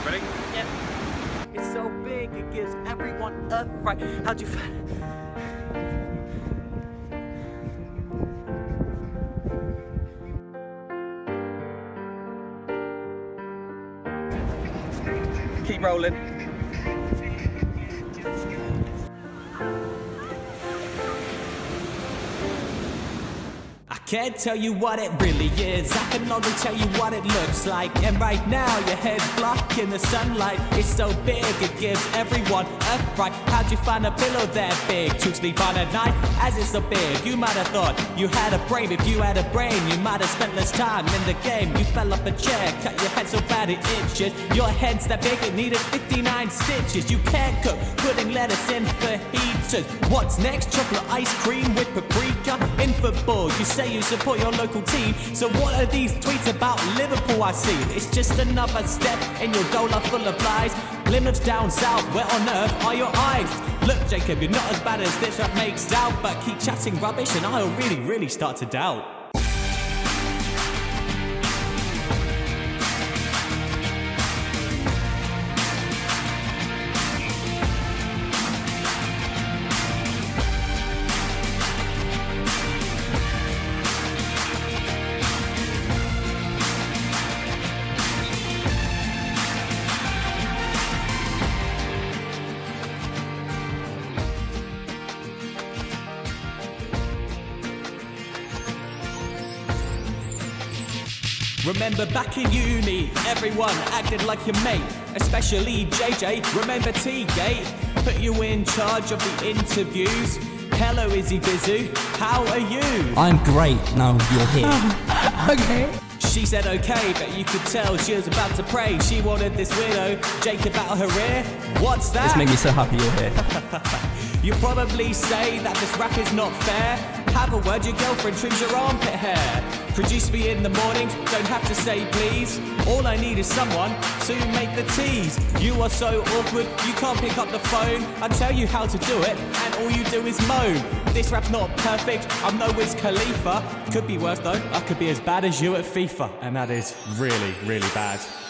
Ready? Yep. It's so big, it gives everyone a fright. How'd you find? Keep rolling. Can't tell you what it really is, I can only tell you what it looks like. And right now your head's blocking the sunlight. It's so big it gives everyone a fright. How'd you find a pillow that big to sleep on at night? As it's so big, you might have thought you had a brain. If you had a brain, you might have spent less time in the game. You fell off a chair, cut your head so bad it itches. Your head's that big it needed 59 stitches. You can't cook, putting lettuce in for heaters. What's next? Chocolate ice cream with paprika. In football, you say you support your local team. So what are these tweets about Liverpool I see? It's just another step in your goal are full of lies. Plymouth's down south, where on earth are your eyes? Look Jacob, you're not as bad as this rap makes out, but keep chatting rubbish and I'll really start to doubt. Remember back in uni, everyone acted like your mate, especially JJ. Remember T-Gate put you in charge of the interviews. Hello Izzy Bizu, how are you? I'm great, now you're here. Okay. She said okay, but you could tell she was about to pray. She wanted this weirdo Jacob out of her ear. What's that? It's made me so happy you're here. You probably say that this rap is not fair. Have a word, your girlfriend trims your armpit hair. Produce me in the mornings, don't have to say please. All I need is someone to make the teas. You are so awkward, you can't pick up the phone. I tell you how to do it, and all you do is moan. This rap's not perfect, I'm no Wiz Khalifa. Could be worse though, I could be as bad as you at FIFA. And that is really bad.